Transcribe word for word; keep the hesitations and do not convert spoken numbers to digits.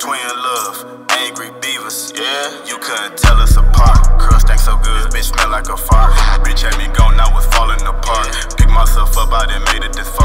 twin love, angry beavers, yeah, you couldn't tell us apart. Crust stank so good, bitch smell like a fart. Bitch had me gone, I was falling apart. Pick myself up, I done made it this far.